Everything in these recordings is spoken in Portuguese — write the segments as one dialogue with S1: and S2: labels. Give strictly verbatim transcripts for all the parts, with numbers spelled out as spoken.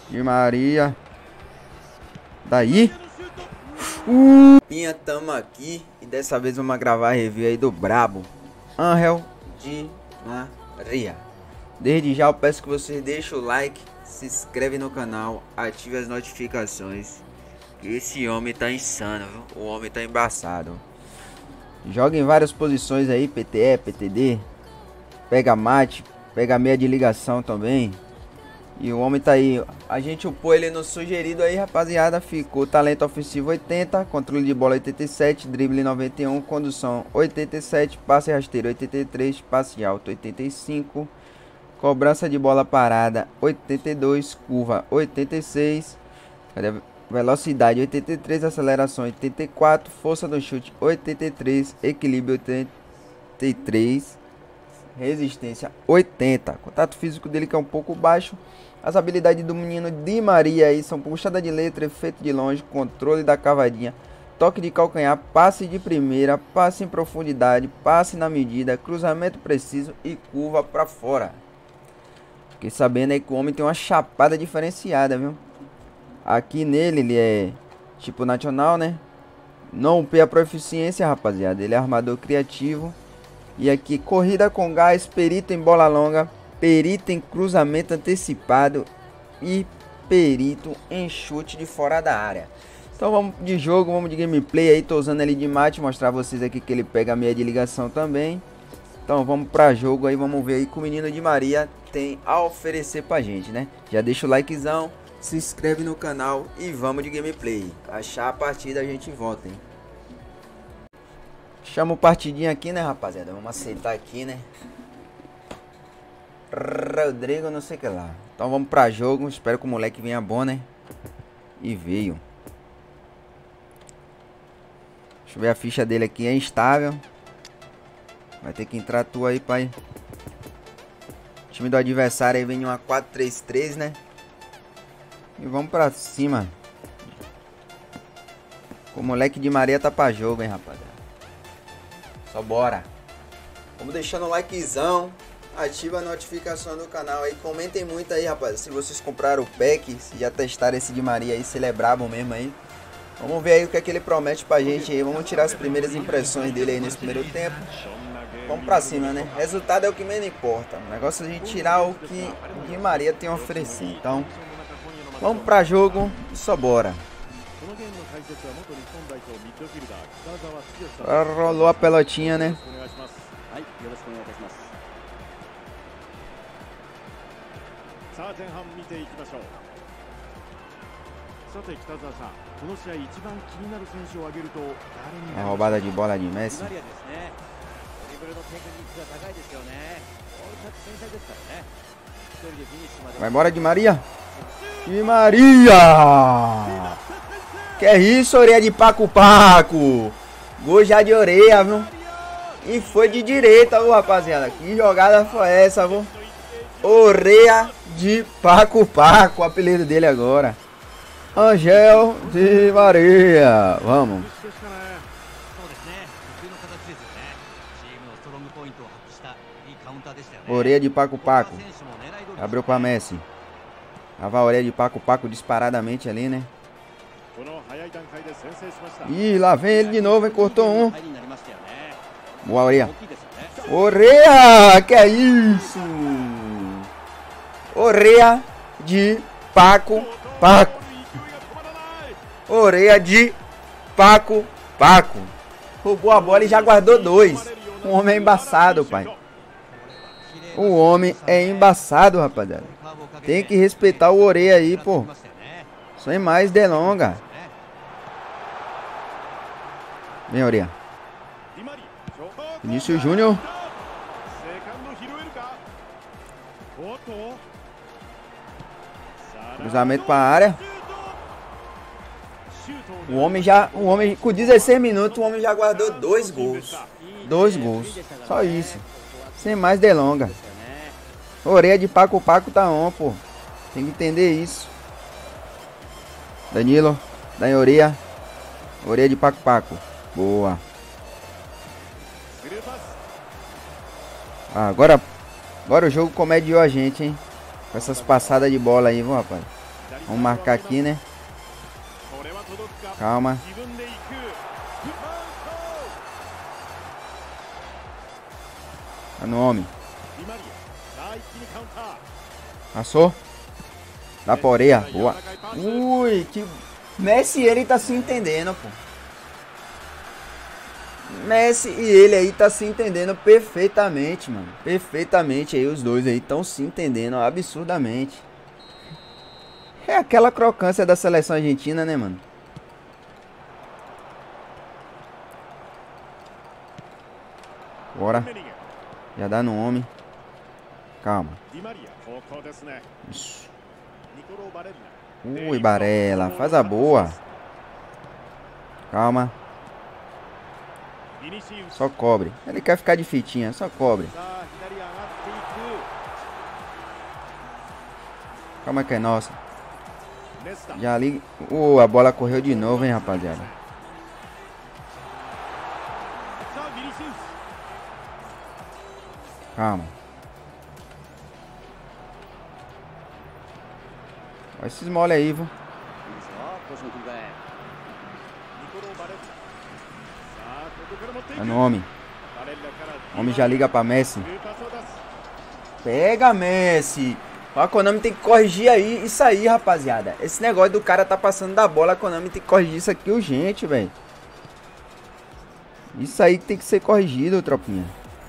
S1: Di Maria. Daí. Uh. Pinha, tamo aqui. E dessa vez vamos gravar a review aí do brabo Ángel Di Maria. Desde já eu peço que vocês deixem o like, se inscreve no canal, ative as notificações. Esse homem tá insano, viu? O homem tá embaçado. Joga em várias posições aí, P T E, P T D. Pega mate, pega meia de ligação também. E o homem tá aí. A gente upou ele no sugerido aí, rapaziada. Ficou talento ofensivo oitenta, controle de bola oitenta e sete, drible noventa e um, condução oitenta e sete, passe rasteiro oitenta e três, passe alto oitenta e cinco, cobrança de bola parada oitenta e dois, curva oitenta e seis, velocidade oitenta e três, aceleração oitenta e quatro, força no chute oitenta e três, equilíbrio oitenta e três, resistência oitenta. Contato físico dele que é um pouco baixo. As habilidades do menino Di Maria aí são puxada de letra, efeito de longe, controle da cavadinha, toque de calcanhar, passe de primeira, passe em profundidade, passe na medida, cruzamento preciso e curva para fora. Fiquei sabendo aí que o homem tem uma chapada diferenciada, viu? Aqui nele ele é tipo nacional, né? Não upei a proficiência, rapaziada. Ele é armador criativo. E aqui, corrida com gás, perito em bola longa, perito em cruzamento antecipado e perito em chute de fora da área. Então vamos de jogo, vamos de gameplay aí. Tô usando ele de mate, mostrar vocês aqui que ele pega a meia de ligação também. Então vamos pra jogo aí, vamos ver aí que o menino Di Maria tem a oferecer pra gente, né? Já deixa o likezão, se inscreve no canal e vamos de gameplay. Achar a partida a gente volta, hein? Chama o partidinho aqui, né, rapaziada? Vamos aceitar aqui, né? Rodrigo, não sei o que lá. Então vamos pra jogo. Espero que o moleque venha bom, né? E veio. Deixa eu ver a ficha dele aqui. É instável. Vai ter que entrar tu aí, pai. O time do adversário aí vem em uma quatro três três, né? E vamos pra cima. O moleque Di Maria tá pra jogo, hein, rapaziada. Só bora. Vamos deixando o likezão. Ativa a notificação do canal aí. Comentem muito aí, rapaz. Se vocês compraram o pack, se já testaram esse Di Maria aí, se ele é brabo mesmo aí. Vamos ver aí o que é que ele promete pra gente aí. Vamos tirar as primeiras impressões dele aí nesse primeiro tempo. Vamos pra cima, né? Resultado é o que menos importa. O negócio é a gente tirar o que Di Maria tem a oferecer. Então, vamos pra jogo e só bora. Rolou a pelotinha, né? É roubada de bola de Messi. Vai embora, Di Maria. Di Maria! Que é isso, orelha de Paco Paco? Gol já de orelha, viu? E foi de direita, viu, rapaziada? Que jogada foi essa, viu? Orelha de Paco Paco, o apelido dele agora. Ángel Di Maria. Vamos. Orelha de Paco Paco. Abriu pra Messi. Tava a orelha de Paco Paco disparadamente ali, né? Ih, lá vem ele de novo, hein? Cortou um. Boa, orelha. Orelha! Que é isso? Orelha de Paco Paco. Orelha de Paco Paco. Roubou a bola e já guardou dois. O homem é embaçado, pai. O homem é embaçado, rapaziada. Tem que respeitar o orelha aí, pô. Sem mais delonga. Vem, orelha. Vinícius Júnior. Cruzamento para a área. O homem já, o homem com dezesseis minutos, o homem já guardou dois gols. Dois gols. Só isso. Sem mais delonga. Orelha de Paco Paco tá on, pô. Tem que entender isso. Danilo. Dá em orelha. Orelha de Paco Paco. Boa. Ah, agora, agora o jogo comediou a gente, hein? Com essas passadas de bola aí, viu, rapaz? Vamos marcar aqui, né? Calma. Tá no homem. Passou. Dá pra orelha. Boa. Ui, que... Messi e ele tá se entendendo, pô. Messi e ele aí tá se entendendo perfeitamente, mano. Perfeitamente aí, os dois aí estão se entendendo absurdamente. É aquela crocância da seleção argentina, né, mano? Bora. Já dá no homem. Calma. Isso. Ui, Barella. Faz a boa. Calma. Só cobre. Ele quer ficar de fitinha. Só cobre. Calma que é nossa. Já ali. Uh, a bola correu de novo, hein, rapaziada. Calma. Olha esses mole aí, viu? É no homem. O homem já liga pra Messi. Pega, Messi. A Konami tem que corrigir aí isso aí, rapaziada. Esse negócio do cara tá passando da bola. A Konami tem que corrigir isso aqui urgente, velho. Isso aí tem que ser corrigido, tropinha.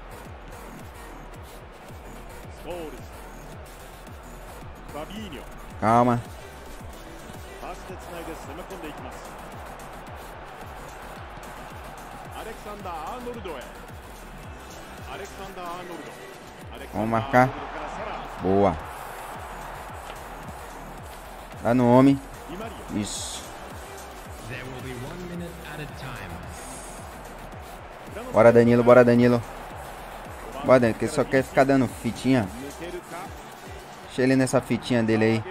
S1: Calma. Vamos marcar. Boa. Dá no homem. Isso. Bora, Danilo. Bora, Danilo. Bora, Danilo, que ele só quer ficar dando fitinha. Deixa ele nessa fitinha dele aí.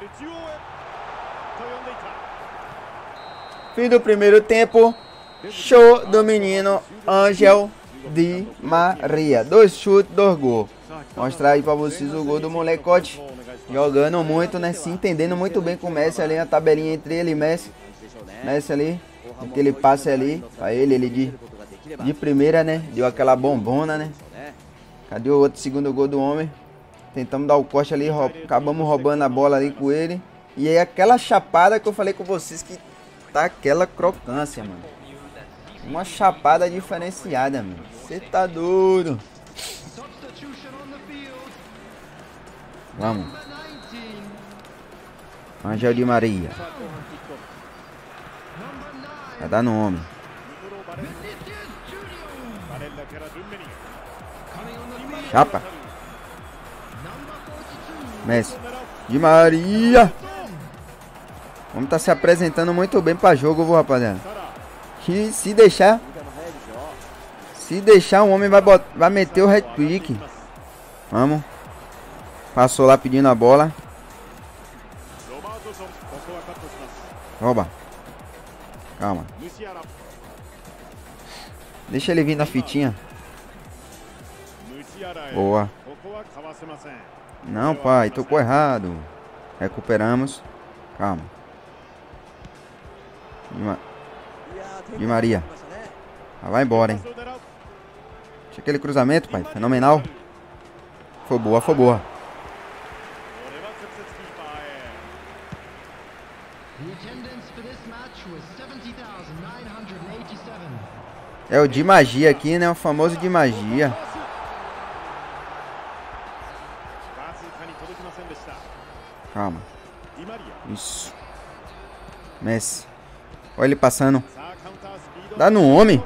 S1: Fim do primeiro tempo. Show do menino Ángel Di Maria. Dois chutes, dois gols. Mostrar aí pra vocês o gol do molecote. Jogando muito, né? Se entendendo muito bem com o Messi ali. A tabelinha entre ele e Messi. Messi ali. Aquele passe ali. Pra ele, ele de, de primeira, né? Deu aquela bombona, né? Cadê o outro segundo gol do homem? Tentamos dar o corte ali. Roub... Acabamos roubando a bola ali com ele. E aí aquela chapada que eu falei com vocês que tá aquela crocância, mano. Uma chapada diferenciada, mano. Você tá doido. Vamos. Ángel Di Maria. Vai dar no homem. Chapa. Messi. Di Maria. O homem tá se apresentando muito bem pra jogo, viu, rapaziada? Que se deixar... Se deixar, o homem vai, botar, vai meter o hat-trick. Vamos. Passou lá pedindo a bola. Rouba. Calma. Deixa ele vir na fitinha. Boa. Não, pai. Tocou errado. Recuperamos. Calma. Di Maria. Ah, vai embora, hein. Deixa aquele cruzamento, pai. Fenomenal. Foi boa, foi boa. É o de magia aqui, né? O famoso de magia. Calma. Isso. Messi. Olha ele passando. Dá no homem.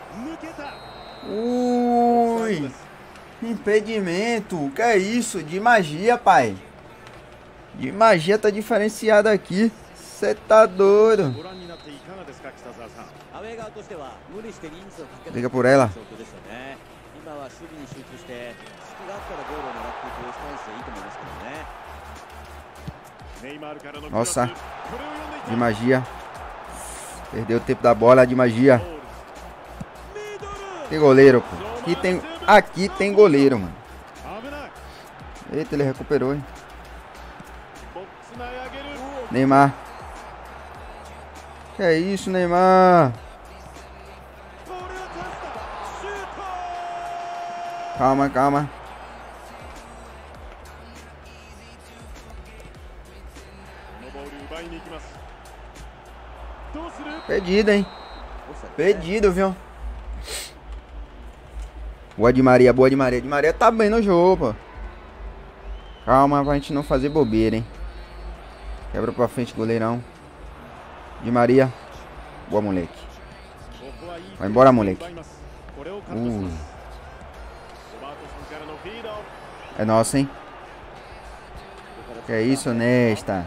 S1: Ui. Impedimento. Que é isso? De magia, pai. De magia tá diferenciado aqui. Você tá doido. Liga por ela. Nossa. De magia. Perdeu o tempo da bola. De magia. Tem goleiro, pô. Aqui tem, aqui tem goleiro, mano. Eita, ele recuperou, hein. Neymar. Que é isso, Neymar? Calma, calma. Pedido, hein? Pedido, viu? Boa de Maria, boa de Maria. De Maria tá bem no jogo, pô. Calma, pra gente não fazer bobeira, hein? Quebra pra frente, goleirão. De Maria. Boa, moleque. Vai embora, moleque. Uh. É nosso, hein? Que é isso, Nesta.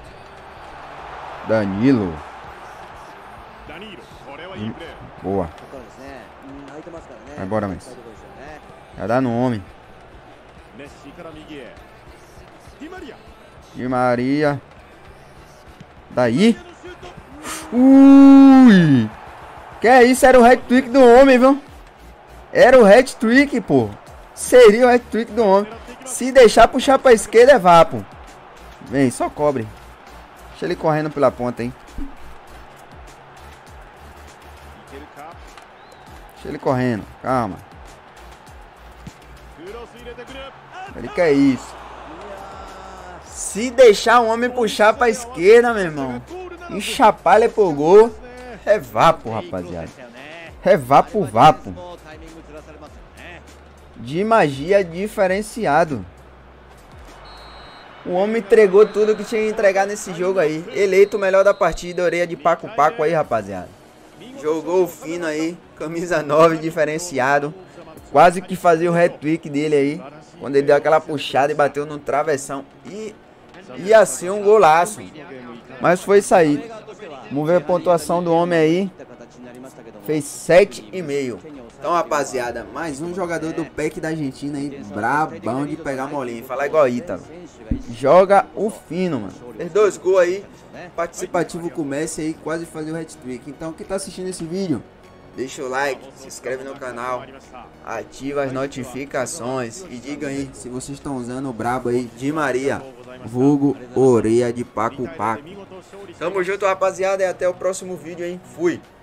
S1: Danilo. Hum. Boa. Vai embora, Messi. Já dá no homem. De Maria. Daí. Ui. Que é isso? Era o hat-trick do homem, viu? Era o hat-trick, pô. Seria o hat-trick do homem. Se deixar puxar pra esquerda é vapo. Vem, só cobre. Deixa ele correndo pela ponta, hein? Deixa ele correndo, calma. Ele quer isso. Se deixar o homem puxar pra esquerda, meu irmão, e chapar ele pro gol, é vapo, rapaziada. É vapo, vapo. De magia diferenciado. O homem entregou tudo que tinha que entregar nesse jogo aí. Eleito o melhor da partida, orelha de Paco Paco aí, rapaziada. Jogou fino aí, camisa nove, diferenciado. Quase que fazia o hat-trick dele aí. Quando ele deu aquela puxada e bateu no travessão. E ia ser um golaço. Mas foi sair. Vamos ver a pontuação do homem aí. Fez sete e meio. Então, rapaziada, mais um jogador do P E C da Argentina aí. Brabão de pegar molinho. Falar igual Ítalo. Joga o fino, mano. Fez dois gols aí. Participativo com o Messi aí. Quase fazer o hat-trick. Então, quem tá assistindo esse vídeo, deixa o like, se inscreve no canal, ativa as notificações e diga aí se vocês estão usando o brabo aí de Maria, vulgo orelha de Paco Paco. Tamo junto, rapaziada, e até o próximo vídeo, hein? Fui!